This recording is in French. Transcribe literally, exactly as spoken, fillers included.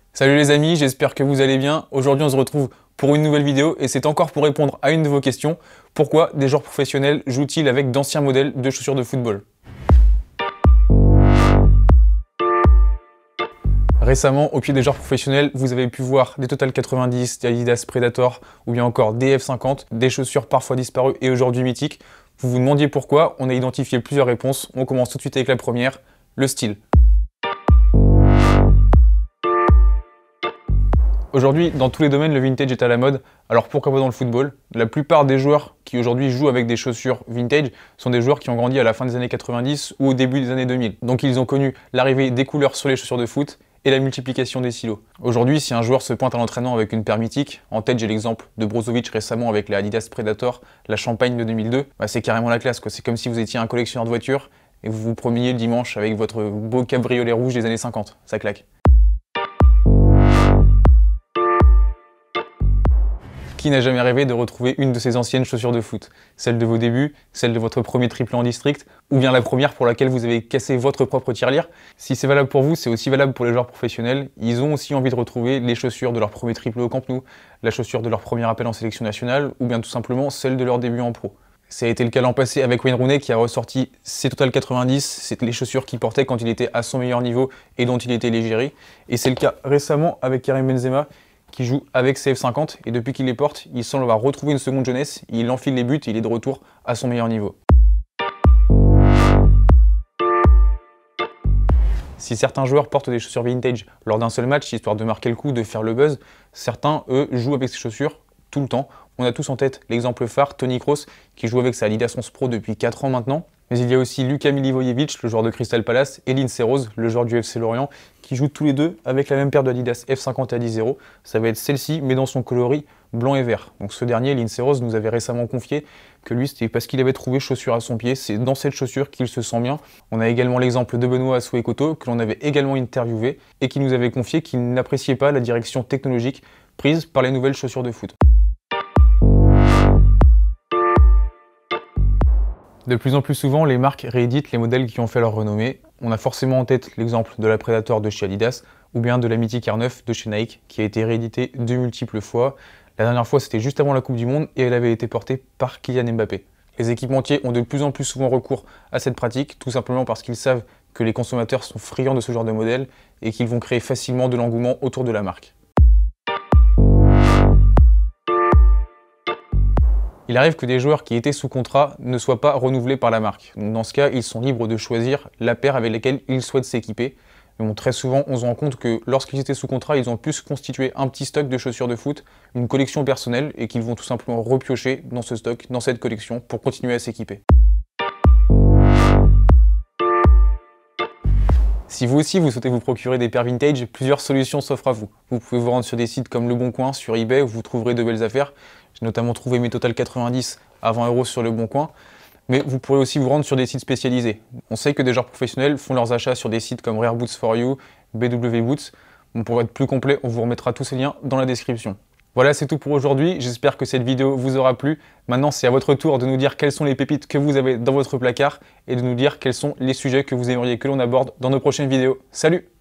Salut les amis, j'espère que vous allez bien. Aujourd'hui on se retrouve pour une nouvelle vidéo et c'est encore pour répondre à une de vos questions. Pourquoi des joueurs professionnels jouent-ils avec d'anciens modèles de chaussures de football? Récemment, au pied des joueurs professionnels, vous avez pu voir des Total quatre-vingt-dix, des Adidas Predator ou bien encore des F cinquante, des chaussures parfois disparues et aujourd'hui mythiques. Vous vous demandiez pourquoi, on a identifié plusieurs réponses. On commence tout de suite avec la première, le style. Aujourd'hui, dans tous les domaines, le vintage est à la mode. Alors pourquoi pas dans le football? La plupart des joueurs qui aujourd'hui jouent avec des chaussures vintage sont des joueurs qui ont grandi à la fin des années quatre-vingt-dix ou au début des années deux mille. Donc ils ont connu l'arrivée des couleurs sur les chaussures de foot et la multiplication des silos. Aujourd'hui, si un joueur se pointe à l'entraînement avec une paire mythique, en tête j'ai l'exemple de Brozovic récemment avec la Adidas Predator, la Champagne de deux mille deux, bah c'est carrément la classe, quoi. C'est comme si vous étiez un collectionneur de voitures et vous vous promeniez le dimanche avec votre beau cabriolet rouge des années cinquante. Ça claque. Qui n'a jamais rêvé de retrouver une de ses anciennes chaussures de foot? Celle de vos débuts, celle de votre premier triplé en district, ou bien la première pour laquelle vous avez cassé votre propre tirelire? Si c'est valable pour vous, c'est aussi valable pour les joueurs professionnels. Ils ont aussi envie de retrouver les chaussures de leur premier triplé au Camp Nou, la chaussure de leur premier appel en sélection nationale, ou bien tout simplement celle de leur début en pro. Ça a été le cas l'an passé avec Wayne Rooney qui a ressorti ses Total quatre-vingt-dix, c'était les chaussures qu'il portait quand il était à son meilleur niveau et dont il était l'égérie. Et c'est le cas récemment avec Karim Benzema, qui joue avec ses F cinquante et depuis qu'il les porte, il semble avoir retrouvé une seconde jeunesse, il enfile les buts et il est de retour à son meilleur niveau. Si certains joueurs portent des chaussures vintage lors d'un seul match, histoire de marquer le coup, de faire le buzz, certains, eux, jouent avec ces chaussures tout le temps. On a tous en tête l'exemple phare, Toni Kroos, qui joue avec sa Adidas onze Pro depuis quatre ans maintenant. Mais il y a aussi Luka Milivojevic, le joueur de Crystal Palace, et Lindsay Rose, le joueur du F C Lorient, qui jouent tous les deux avec la même paire de Adidas F cinquante A dix zéro. Ça va être celle-ci, mais dans son coloris blanc et vert. Donc ce dernier, Lindsay Rose, nous avait récemment confié que lui, c'était parce qu'il avait trouvé chaussure à son pied. C'est dans cette chaussure qu'il se sent bien. On a également l'exemple de Benoît Assou-Ekotto, que l'on avait également interviewé, et qui nous avait confié qu'il n'appréciait pas la direction technologique prise par les nouvelles chaussures de foot. De plus en plus souvent, les marques rééditent les modèles qui ont fait leur renommée. On a forcément en tête l'exemple de la Predator de chez Adidas ou bien de la mythique R neuf de chez Nike qui a été rééditée de multiples fois. La dernière fois, c'était juste avant la Coupe du Monde et elle avait été portée par Kylian Mbappé. Les équipementiers ont de plus en plus souvent recours à cette pratique, tout simplement parce qu'ils savent que les consommateurs sont friands de ce genre de modèle et qu'ils vont créer facilement de l'engouement autour de la marque. Il arrive que des joueurs qui étaient sous contrat ne soient pas renouvelés par la marque. Donc dans ce cas, ils sont libres de choisir la paire avec laquelle ils souhaitent s'équiper. Mais bon, très souvent, on se rend compte que lorsqu'ils étaient sous contrat, ils ont pu se constituer un petit stock de chaussures de foot, une collection personnelle, et qu'ils vont tout simplement repiocher dans ce stock, dans cette collection, pour continuer à s'équiper. Si vous aussi vous souhaitez vous procurer des paires vintage, plusieurs solutions s'offrent à vous. Vous pouvez vous rendre sur des sites comme Le Bon Coin, sur eBay, où vous trouverez de belles affaires. J'ai notamment trouvé mes Total quatre-vingt-dix à vingt euros sur Le Bon Coin. Mais vous pourrez aussi vous rendre sur des sites spécialisés. On sait que des joueurs professionnels font leurs achats sur des sites comme Rare Boots for You, B W Boots. Bon, pour être plus complet, on vous remettra tous ces liens dans la description. Voilà, c'est tout pour aujourd'hui. J'espère que cette vidéo vous aura plu. Maintenant, c'est à votre tour de nous dire quelles sont les pépites que vous avez dans votre placard et de nous dire quels sont les sujets que vous aimeriez que l'on aborde dans nos prochaines vidéos. Salut!